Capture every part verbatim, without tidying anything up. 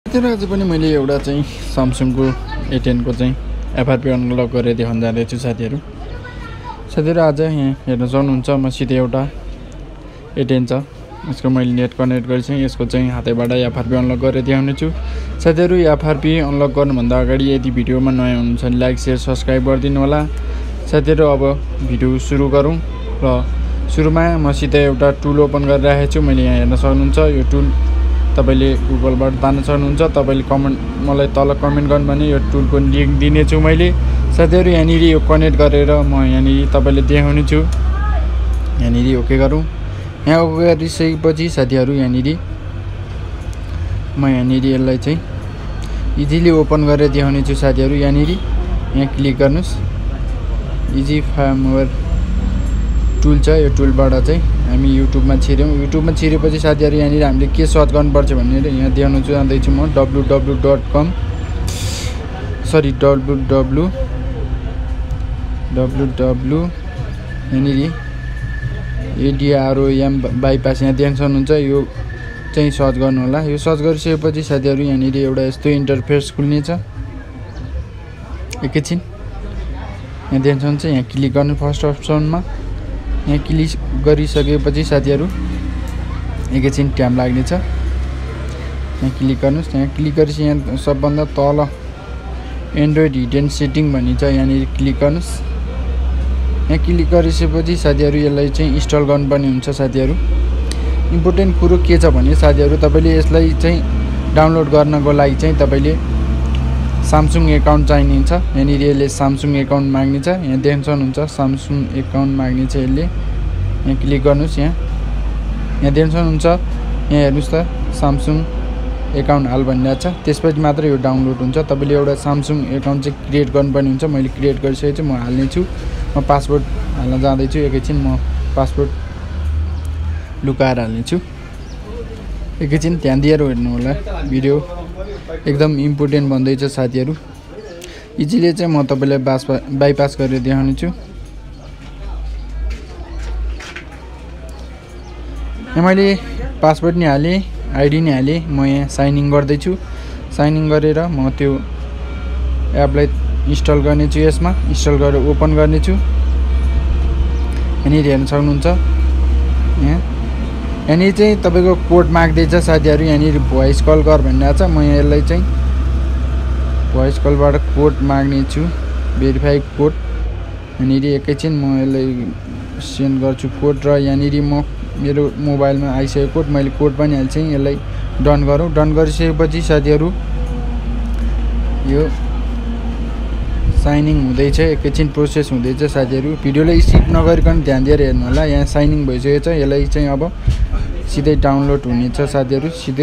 तर आज पनि मैले एउटा चाहिँ Samsung को A ten को चाहिँ F R P अनलक गरेर देखाउन जाँदैछु साथीहरु। साथीहरु आज यहाँ हेर्न सक्नुहुन्छ मसित एउटा A ten छ। यसको मैले नेट कनेक्ट गरेछु। यसको चाहिँ हातैबाट F R P अनलक गरेर देखाउने छु। साथीहरु F R P अनलक गर्नु भन्दा अगाडि यदि भिडियोमा नयाँ हुनुहुन्छ भने लाइक शेयर सब्स्क्राइब गरिदिनु होला। साथीहरु अब भिडियो सुरु गरौँ र सुरुमा मसित एउटा टुल ओपन गरेर राखेको छु। मैले यहाँ हेर्न सक्नुहुन्छ यो टुल तपाईले गुगलबाट तान्न सक्नुहुन्छ। तपाईले कमेन्ट मलाई तल कमेन्ट गर्नु भने यो टुलको लिंक दिने छु मैले। साथीहरु यहाँ निरी यो कनेक्ट गरेर म यहाँ निरी तपाईले देखाउने छु। यहाँ निरी ओके गरौँ। यहाँ ओके गरिसकेपछि साथीहरु यहाँ निरी म यहाँ निरी यसलाई चाहिँ इजिली ओपन गरेर देखाउने छु साथीहरु। यहाँ निरी यहाँ क्लिक गर्नुस्। इजी फार्मवेयर टुल छ। यो टुलबाट चाहिँ हामी युट्युब मा छिर्यौं। युट्युब मा छिरेपछि साथीहरु यहाँ निरी हामीले के सर्च गर्नुपर्छ भन्ने यहाँ देखाउन चाहन्दै छु म www dot com sorry www www यहाँ निरी adrom बाइपास यहाँ देख्न सक्नुहुन्छ। यो चाहिँ सर्च गर्नु होला। यो सर्च गरिसकेपछि साथीहरु यहाँ निरी एउटा यस्तो इन्टरफेस खुल्ने छ। एकैछिन यहाँ देख्न सक्नुहुन्छ। यहाँ क्लिक गर्नु फर्स्ट अप्सनमा। यहाँ क्लिक गरिसकेपछि साथीहरु एकैछिन टाइम लाग्ने छ। यहाँ क्लिक गर्नुस्। यहाँ क्लिक गरेपछि यहाँ सबभन्दा तल एन्ड्रोइड हिडन सेटिङ भन्ने छ। यहाँ नि क्लिक गर्नुस्। यहाँ क्लिक गरिसकेपछि साथीहरु यसलाई चाहिँ इन्स्टल गर्नुपर्ने हुन्छ। साथीहरु इम्पोर्टेन्ट कुरो के छ भने साथीहरु तपाईले यसलाई चाहिँ डाउनलोड गर्नको लागि चाहिँ तपाईले Samsung एकाउन्ट चाहिन्छ। यहाँ नि यसले Samsung एकाउन्ट माग्ने छ। यहाँ देख्न सक्नुहुन्छ Samsung एकाउन्ट माग्ने छ यसले। यहाँ क्लिक गर्नुस्। यहाँ यहाँ देख्न सक्नुहुन्छ। यहाँ हेर्नुस् त Samsung एकाउन्ट हाल भनिरहेको छ। त्यसपछि मात्र यो डाउनलोड हुन्छ। तपाईले एउटा Samsung एकाउन्ट चाहिँ क्रिएट गर्नुपर्ने हुन्छ। मैले क्रिएट गरिसकेको छु। म हाल्ने छु। म पासवर्ड हाल्न जाँदै छु। एकैछिन म पासवर्ड लुकाएर हाल्ने छु। एकैछिन ध्यान दिएर हेर्नु होला। भिडियो एकदम इम्पोर्टेन्ट भन्दैछ साथीहरु। इजिली चाहिँ म तपाईलाई बास बाइपास गरेर देखाउने छु। यहाँ मैले पासवर्ड नि हाले, आइडी नि हाले। म यहाँ साइन इन गर्दै छु। साइन इन गरेर म त्यो एपलाई इन्स्टल गर्ने छु। यसमा इन्स्टल गरेर ओपन गर्ने छु। यहाँ हेर्न सक्नुहुन्छ। यहाँ यहाँ चाहिँ तपाईको कोड माग्दैछ साथीहरु। यहाँ भोइस कल गर भन्ने छ। म यहाँ यसलाई चाहिँ भोइस कलबाट कोड माग्ने छु। Verify code. यहाँ एकैछिन म यसलाई सेन्ड गर्छु कोड र यहाँ म मेरो मोबाइलमा आइसकेको कोड मैले कोड पनि हाल्छु। यसलाई डन गरौँ। डन गरिसकेपछि साथीहरु यो साइनिङ हुँदैछ। एकैछिन प्रोसेस हुँदैछ साथीहरु। भिडियोलाई स्किप नगरिकन ध्यान दिएर हेर्नु होला। यहाँ साइनिङ भइसकेको छ। यसलाई चाहिँ अब सिधै डाउनलोड हुनेछ साथीहरु। सिधै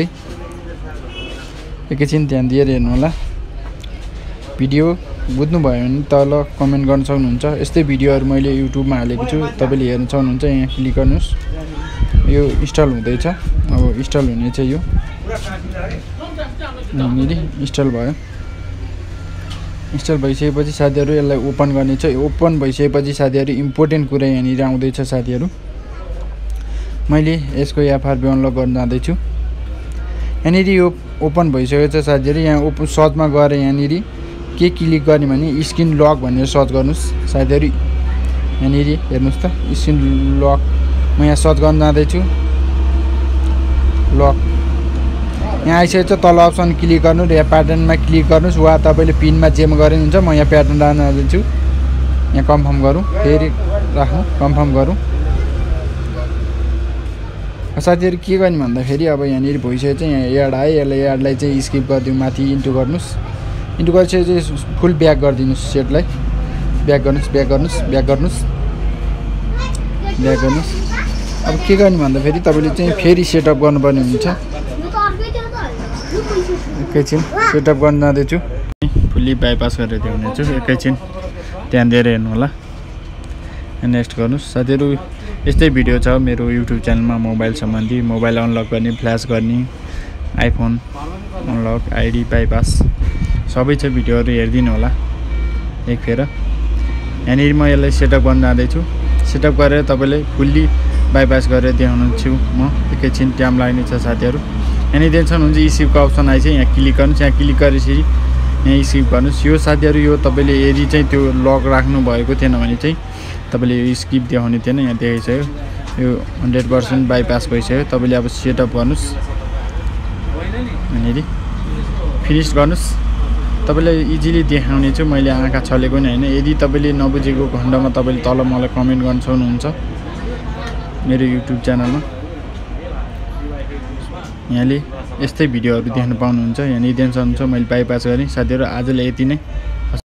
एकैछिन ध्यान दिएर हेर्नु होला। भिडियो बुझ्नु भयो भने तल कमेन्ट गर्न सक्नुहुन्छ। यस्तै भिडियोहरु मैले युट्युबमा हालेको छु। तपाईले हेर्न सक्नुहुन्छ। यहाँ क्लिक गर्नुस्। यो इन्स्टल हुँदैछ। अब इन्स्टल हुने चाहिँ यो यहाँनिर इन्स्टल भयो। इन्स्टल भइसकेपछि साथीहरु यसलाई ओपन गर्ने छ। ओपन भइसकेपछि साथीहरु इम्पोर्टेन्ट कुरा यहाँनिर आउँदैछ साथीहरु। मैले यसको F R P अनलक गर्न जाँदै छु। यहाँनिर यो ओपन भइसकेको छ साथीहरु। यहाँ ओपन सर्चमा गएर यहाँनिर के क्लिक गर्ने भने स्क्रिन लक भनेर सर्च गर्नुस् साथीहरु। यहाँनिर हेर्नुस् त स्क्रिन लक। म यहाँ सर्च गर्न जाँदै छु। लक यहाँ आइसकेको छ। तल अप्सन क्लिक गर्नु र यहाँ प्याटर्नमा क्लिक गर्नुस् वा तपाईले पिनमा जेमा गरे हुन्छ। म यहाँ प्याटर्न राख्न जाँदै छु। यहाँ कन्फर्म गरौँ। फेरि राख्नु कन्फर्म गरौँ। साथीहरु के गर्ने भन्दा फेरि अब यहाँनिर भइसकेको छ। यहाँ एड आयो। यसलाई एडलाई चाहिँ स्किप गरिदिउँ। माथि इन्टु गर्नुस्। इन्टु गरिसकेपछि फुल ब्याक गरिदिनुस्। सेटलाई ब्याक गर्नुस्। ब्याक गर्नुस्। ब्याक गर्नुस्। ब्याक गर्नुस्। अब के गर्ने भन्दा फेरि तपाईले चाहिँ फेरि सेटअप गर्नुपर्ने हुन्छ। एकैछिन सेटअप गर्न जाँदै छु। फुल्ली बाइपास गरेर देखाउने छु। एकैछिन ध्यान दिएर हेर्नु होला। नेक्स्ट गर्नुस्। साथीहरु यस्तै भिडियो छ मेरो युट्युब च्यानलमा मोबाइल सम्बन्धी। मोबाइल अनलक गर्ने, फ्ल्यास गर्ने, आइफोन अनलक, आइडी बाइपास सबै छ। भिडियोहरु हेर्दिनु होला एक फेर। यहाँनिर म यसलाई सेटअप गर्न जाँदै छु। सेटअप गरेर तपाईले फुल्ली बाइपास गरेर देखाउनु छु म। एकैछिन टाइम लाग्ने छ साथीहरु। यहाँनिर टेन्सन हुन्छ स्किपको अप्सन आएछ यहाँ क्लिक गर्नुहोस् यहाँ क्लिक गरेपछि यहाँ स्किप गर्नुहोस् यो साथीहरू यो तपाईँले यदि चाहिँ त्यो लक राख्नु भएको थिएन भने चाहिँ तपाईँले यो स्किप देखाउने थिएन यहाँ देखाइसक्यो यो हन्ड्रेड पर्सेन्ट बाइपास भइसक्यो तपाईँले अब सेटअप गर्नुहोस् यहाँनिर फिनिस गर्नुहोस् तपाईँलाई इजिली देखाउने छु मैले आँखा छलेको नि होइन यदि तपाईँले नबुझेको खण्डमा तपाईँले तल मलाई कमेन्ट गर्न सक्नुहुन्छ मेरो युट्युब च्यानलमा यहाँले यस्तै भिडियोहरू देख्न पाउनुहुन्छ यहाँनिर टेन्सन हुन्छ मैले बाइपास गरेँ साथीहरू आजलाई यति नै।